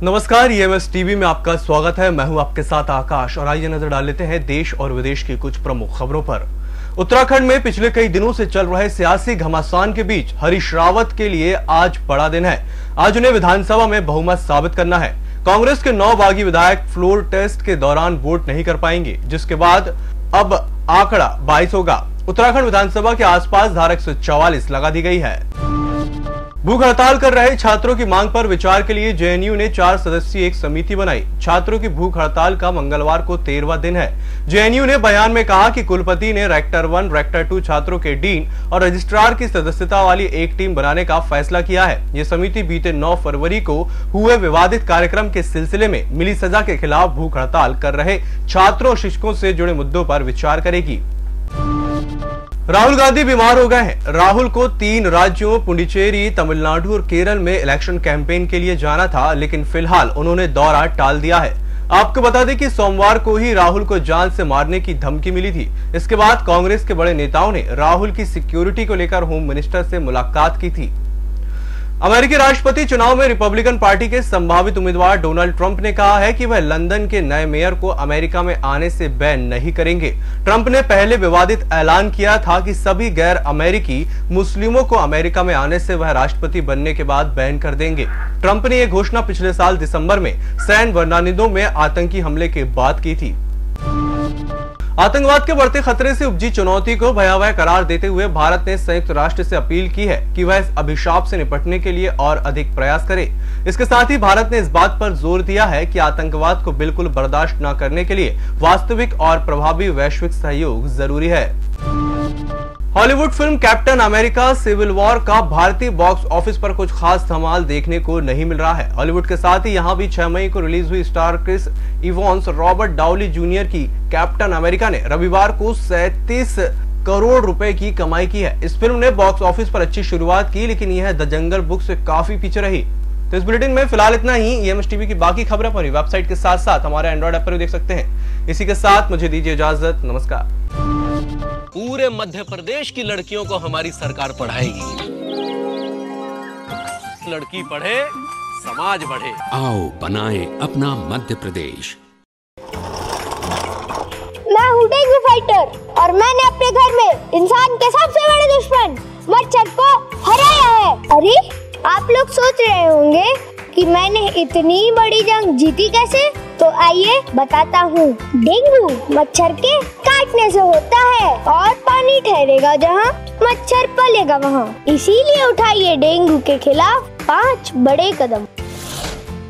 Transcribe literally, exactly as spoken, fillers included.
नमस्कार, EMS TV में आपका स्वागत है। मैं हूं आपके साथ आकाश और आइए नजर डाल लेते हैं देश और विदेश की कुछ प्रमुख खबरों पर। उत्तराखंड में पिछले कई दिनों से चल रहे सियासी घमासान के बीच हरीश रावत के लिए आज बड़ा दिन है। आज उन्हें विधानसभा में बहुमत साबित करना है। कांग्रेस के नौ बागी विधायक फ्लोर टेस्ट के दौरान वोट नहीं कर पाएंगे, जिसके बाद अब आंकड़ा बाईस होगा। उत्तराखंड विधानसभा के आसपास धारा एक सौ चौवालीस लगा दी गई है। भूख हड़ताल कर रहे छात्रों की मांग पर विचार के लिए जेएनयू ने चार सदस्यीय एक समिति बनाई। छात्रों की भूख हड़ताल का मंगलवार को तेरहवां दिन है। जेएनयू ने बयान में कहा कि कुलपति ने रेक्टर वन, रेक्टर टू छात्रों के डीन और रजिस्ट्रार की सदस्यता वाली एक टीम बनाने का फैसला किया है। ये समिति बीते नौ फरवरी को हुए विवादित कार्यक्रम के सिलसिले में मिली सजा के खिलाफ भूख हड़ताल कर रहे छात्रों और शिक्षकों से जुड़े मुद्दों पर विचार करेगी। राहुल गांधी बीमार हो गए हैं। राहुल को तीन राज्यों पुडुचेरी, तमिलनाडु और केरल में इलेक्शन कैंपेन के लिए जाना था, लेकिन फिलहाल उन्होंने दौरा टाल दिया है। आपको बता दें कि सोमवार को ही राहुल को जान से मारने की धमकी मिली थी। इसके बाद कांग्रेस के बड़े नेताओं ने राहुल की सिक्योरिटी को लेकर होम मिनिस्टर से मुलाकात की थी। अमेरिकी राष्ट्रपति चुनाव में रिपब्लिकन पार्टी के संभावित उम्मीदवार डोनाल्ड ट्रंप ने कहा है कि वह लंदन के नए मेयर को अमेरिका में आने से बैन नहीं करेंगे। ट्रंप ने पहले विवादित ऐलान किया था कि सभी गैर अमेरिकी मुस्लिमों को अमेरिका में आने से वह राष्ट्रपति बनने के बाद बैन कर देंगे। ट्रंप ने यह घोषणा पिछले साल दिसंबर में सैन बर्नार्डिनो में आतंकी हमले के बाद की थी। आतंकवाद के बढ़ते खतरे से उपजी चुनौती को भयावह करार देते हुए भारत ने संयुक्त राष्ट्र से अपील की है कि वह इस अभिशाप से निपटने के लिए और अधिक प्रयास करे। इसके साथ ही भारत ने इस बात पर जोर दिया है कि आतंकवाद को बिल्कुल बर्दाश्त न करने के लिए वास्तविक और प्रभावी वैश्विक सहयोग जरूरी है। Hollywood film Captain America Civil War का भारतीय बॉक्स ऑफिस पर कुछ खास धमाल देखने को नहीं मिल रहा है। हॉलीवुड के साथ ही यहां भी छह मई को रिलीज हुई star Chris Evans, Robert Downey Junior की कैप्टन अमेरिका ने रविवार को सैंतीस करोड़ रुपए की कमाई की है। इस फिल्म ने बॉक्स ऑफिस पर अच्छी शुरुआत की, लेकिन यह द जंगल बुक से काफी पीछे रही। तो इस बुलेटिन में फिलहाल इतना ही। ईएमएस टीवी की बाकी खबरें पर वेबसाइट के साथ साथ हमारे एंड्रॉइड ऐप पर भी देख सकते हैं। इसी के साथ मुझे दीजिए इजाजत। नमस्कार। पूरे मध्य प्रदेश की लड़कियों को हमारी सरकार पढ़ाएगी। लड़की पढ़े, समाज बढ़े। आओ बनाएं अपना मध्य प्रदेश। मैं हूँ डेंगू फाइटर और मैंने अपने घर में इंसान के सबसे बड़े दुश्मन मच्छर को हराया है। अरे आप लोग सोच रहे होंगे कि मैंने इतनी बड़ी जंग जीती कैसे? तो आइए बताता हूँ। डेंगू मच्छर के काटने से होता है और पानी ठहरेगा जहाँ, मच्छर पलेगा वहाँ। इसीलिए उठाइए डेंगू के खिलाफ पांच बड़े कदम।